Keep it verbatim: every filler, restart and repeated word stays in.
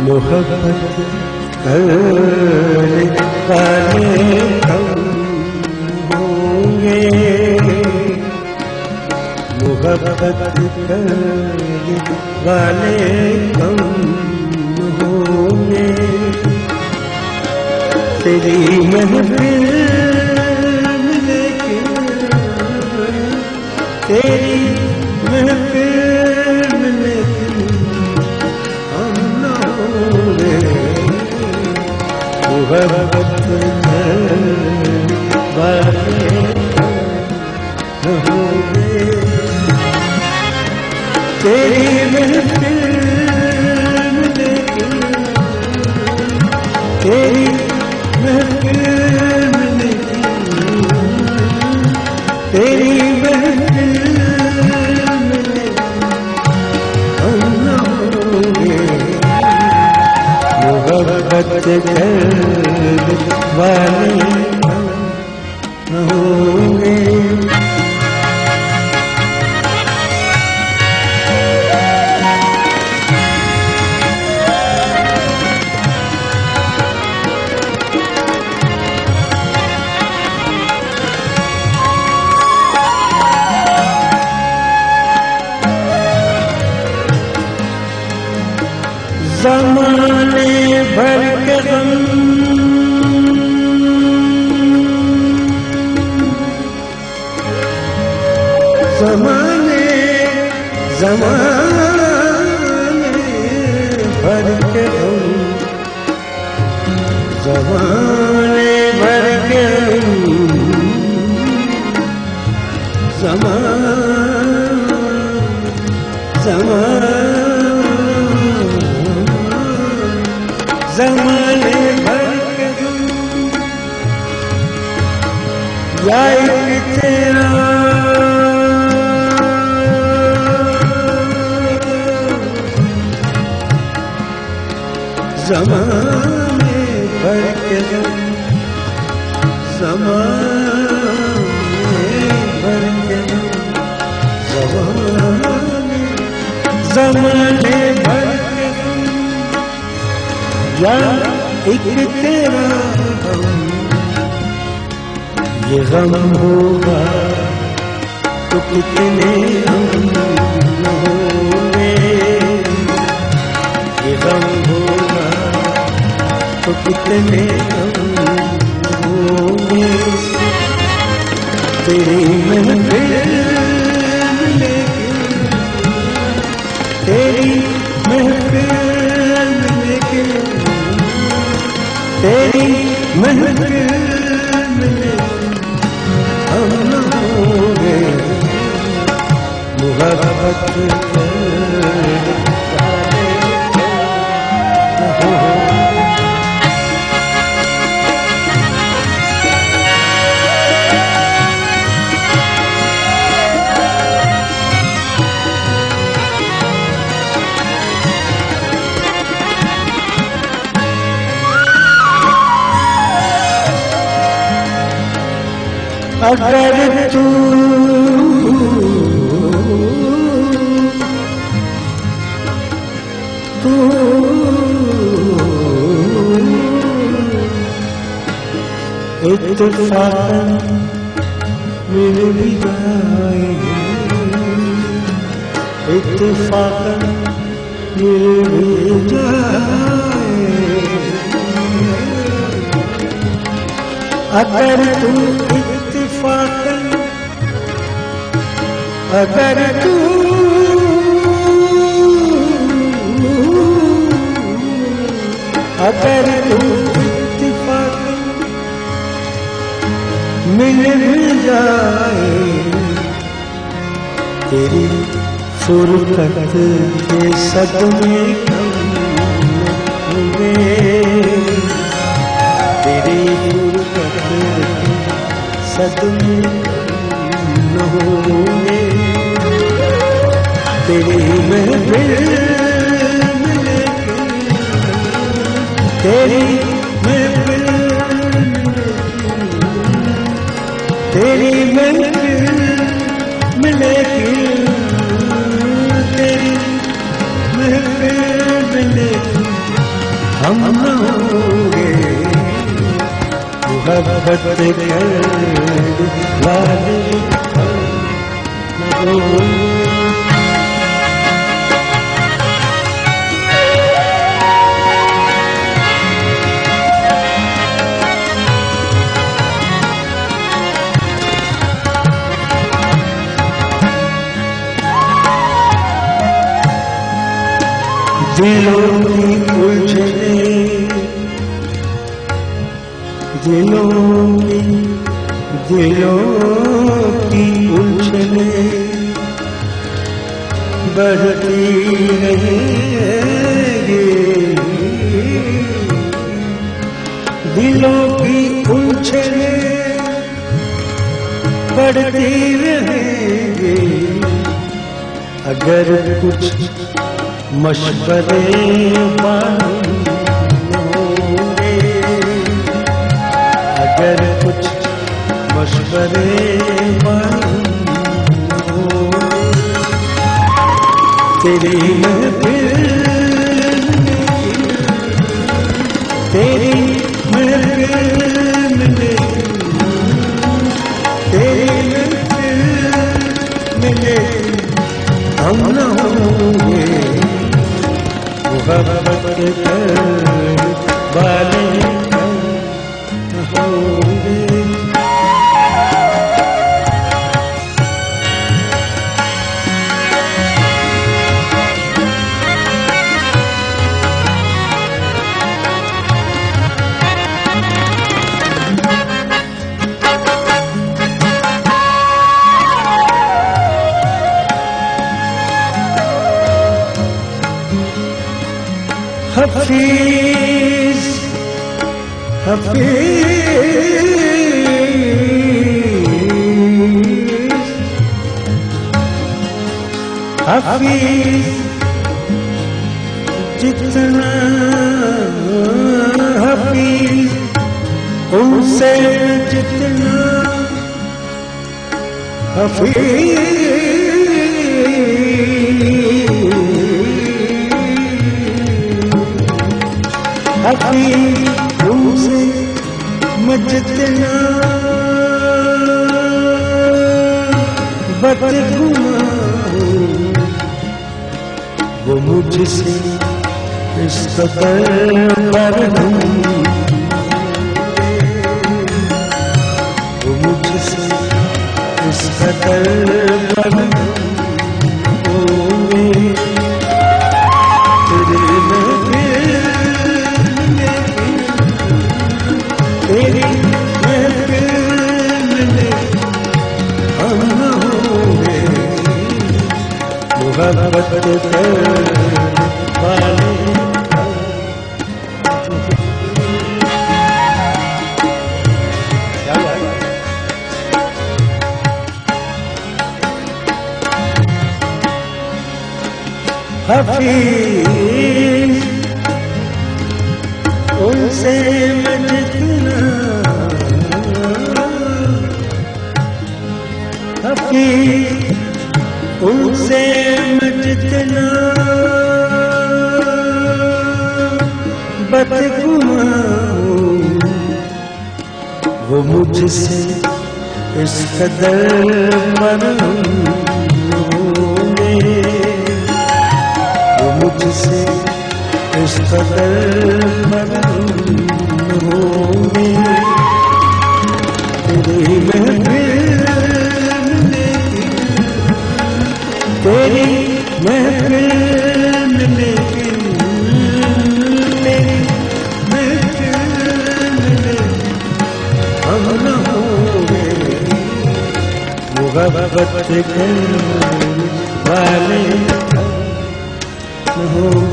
मोहब्बत करने वाले कम होंगे, मोहब्बत करने वाले कम होंगे। तेरी महफिल में लेकिन, तेरी महफिल में लेकिन हम न होंगे, मोहब्बत करने वाले न होंगे। तेरी महफिल में लेकिन, तेरी महफिल में लेकिन, तेरी महफिल में लेकिन हम न होंगे, मोहब्बत करने वाले न होंगे। ज़माने भर के गम, ज़माने ज़माने भर के गम, ज़माने भर के गम, ज़माने ज़माने ज़माने भर के गम, या एक तेरा ज़माने भर के गम, ज़माने भर के गम, ज़माने ज़माने भर के गम, या एक तेरा गम। ये गम होगा तो कितने हम होंगे, ये गम होगा तो कितने हम होंगे। तेरी महफिल में लेकिन, तेरी महफिल में लेकिन, तेरी महफिल में लेकिन हम न होंगे, मोहब्बत करने वाले न होंगे। अगर तू तू इत्तेफाकन मिल भी जाए, इत्तेफाकन मिल भी जाए, अगर तू इत्तेफाकन, अगर तू अगर तू इत्तेफाकन मिल भी जाए, तेरी फुरकत के सदमे कम होंगे, तेरी फुरकत के सदमे न होंगे। तेरी महफिल में लेकिन, तेरी महफिल में लेकिन, तेरी महफिल में लेकिन, तेरी महफिल में लेकिन हम न होंगे मोहब्बत करने वाले न होंगे। दिलों की उलझने, दिलों की दिलों की उलझने बढ़ती रहेंगी, दिलों की उलझने बढ़ती रहेंगी। अगर कुछ मशवरे मालूम होंगे, अगर कुछ मशवरे मालूम होंगे, तेरी महफिल तेरी महफिल में, तेरी महफिल में हम न होंगे मोहब्बत करने वाले होंगे। हफीज हफीज हफीज जितना हफीज उनसे जितना हफीज हफीज उनसे मैं जितना बदगुमां वो मुझसे इस कदर बरहम, वो मुझसे इस कदर बरहम होंगे। तेरे तेरी महफिल में हम न होंगे मोहब्बत करने वाले। हफीज उनसे मैं जितना हफीज उनसे मैं जितना बदगुमां वो मुझसे इस कदर मरहूम होंगे, वो मुझसे इस कदर मरहूम होंगे। तेरी महफिल में, तेरी महफिल में, तेरी महफिल में हम न होंगे मोहब्बत करने वाले न होंगे।